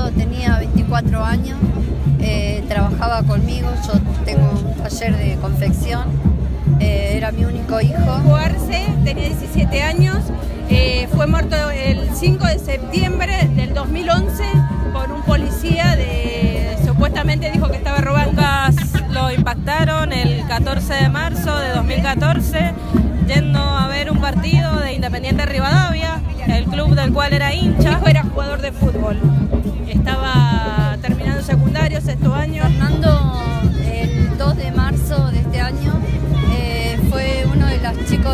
Maldonado tenía 24 años, trabajaba conmigo, yo tengo un taller de confección, era mi único hijo. Hugo Arce tenía 17 años, fue muerto el 5 de septiembre del 2011 por un policía supuestamente dijo que estaba robando. Lo impactaron el 14 de marzo de 2014 yendo a ver un partido de Independiente Rivadavia, el club del cual era hincha. Mi hijo era jugador de fútbol, estaba terminando secundario, sexto año. Fernando, el 2 de marzo de este año, fue uno de los chicos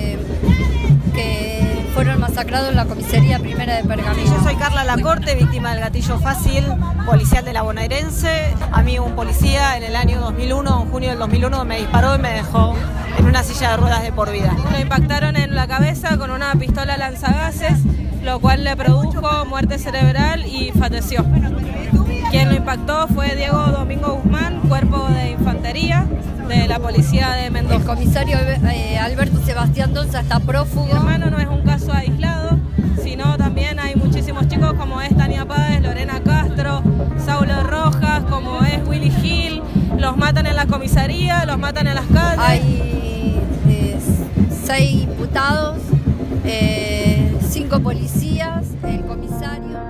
que fueron masacrados en la comisaría primera de Pergamino. Yo soy Carla Lacorte, víctima del gatillo fácil policial de la bonaerense. A mí un policía en el año 2001, en junio del 2001, me disparó y me dejó en una silla de ruedas de por vida. Lo impactaron en la cabeza con una pistola lanzagases, lo cual le produjo muerte cerebral y falleció. Quien lo impactó fue Diego Domingo Guzmán, cuerpo de infantería de la policía de Mendoza. El comisario Alberto Sebastián Donza está prófugo. Mi hermano no es un caso aislado, sino también hay muchísimos chicos como es Tania Páez, Lorena Castro, Saulo Rojas, como es Willy Gil. Los matan en la comisaría, los matan en las calles. Hay 6 imputados, 5 policías, el comisario.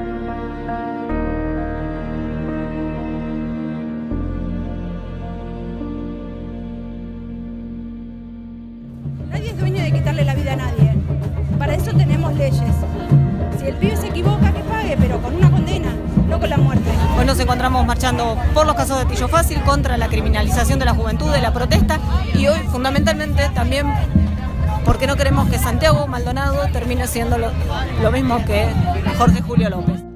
Nadie es dueño de quitarle la vida a nadie. Para eso tenemos leyes. Si el pibe se equivoca, que pague, pero con una condena, no con la muerte. Hoy nos encontramos marchando por los casos de gatillo fácil, contra la criminalización de la juventud, de la protesta, y hoy fundamentalmente también porque no queremos que Santiago Maldonado termine siendo lo mismo que Jorge Julio López.